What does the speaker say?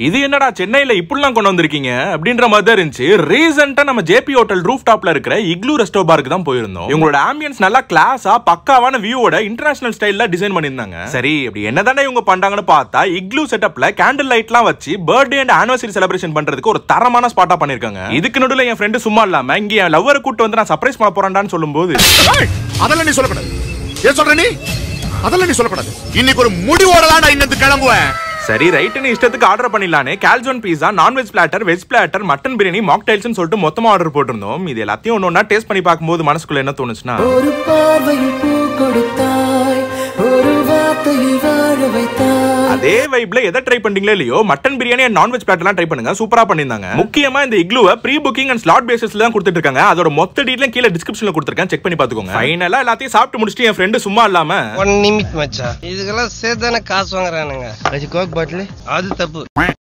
இது என்னடா சென்னையில இப்படிலாம் கொண்டு வந்திருக்கீங்க அப்படின்ற மாதிரி தான் இருந்துச்சு. ரீசெண்டா நம்ம ஜேபி ஹோட்டல் ரூஃப் டாப்ல இருக்கிற இக்லூ ரெஸ்டோபாருக்கு தான் போயிருந்தோம். இவங்களோட ஆம்பியன்ஸ் நல்லா கிளாஸா பக்காவான வியூவோட இன்டர்நேஷனல் ஸ்டைல்ல டிசைன் பண்ணியிருந்தாங்க. சரி அப்படி என்னதானே இவங்க பண்றாங்கன்னு பார்த்தா இக்லூ செட்டப்ல கேண்டில் லைட்லாம் வச்சு பர்த்டே அண்ட் ஆனிவர்சரி செலிப்ரேஷன் பண்றதுக்கு ஒரு தரமான ஸ்பாட்டா பண்ணிருக்காங்க. இதுக்கு நடுவுல என் ஃப்ரெண்டு சும்மா இல்லாம இங்க என் லவ்வரை கூட்டு வந்து நான் சர்ப்ரைஸ் பண்ண போறேன்டான்னு சொல்லும்போது அதெல்லாம் நீ சொல்லக்கூடாது. ஏன் சொல்ற நீ? அதெல்லாம் நீ சொல்லக்கூடாது. இன்னைக்கு ஒரு முடிவோட தான் நான் இன்னத்து கிளம்புவேன். சரி ரைட்னு இஷ்டத்துக்கு ஆர்டர் பண்ணிடலானே. Calzone pizza, nonveg platter, veg platter, mutton biryani, மாக்டைல்ஸ்னு சொல்லிட்டு மொத்தமா ஆர்டர் போட்டிருந்தோம். இது எல்லாத்தையும் ஒன்னொன்னா டேஸ்ட் பண்ணி பார்க்கும்போது மனசுக்குள்ள என்ன தோணுச்சுன்னா, ஒரு பார்வையில் பூ கொடுத்தாய், ஒரு வார்த்தையில் வாழ வைத்தாய். அதே வைப்ல எதை ட்ரை பண்றீங்களோ இல்லையோ மட்டன் பிரியாணி அண்ட் நான்வெஜ் பிளாட்டர்லாம் ட்ரை பண்ணுங்க. சூப்பரா பண்ணிருந்தாங்க. முக்கியமா இந்த இக்லூவை ப்ரீ புக்கிங் அண்ட் ஸ்லாட் பேசிஸ்ல தான் கொடுத்துட்டு இருக்காங்க. அதோட மொத்த டீடைலும் கீழ டிஸ்கிரிப்ஷன்ல கொடுத்திருக்கேன், செக் பண்ணி பாத்துக்கோங்க. ஃபைனலா எல்லாத்தையும் சாப்பிட்டு முடிச்சிட்டு என் ஃப்ரெண்ட் சும்மா இல்லாம ஒன் நிமிட் மச்சான், இதுக்கெல்லாம் சேர்த்தானே காசு வாங்குறானுங்க. அது கோக் பாட்டில் அது தப்பு.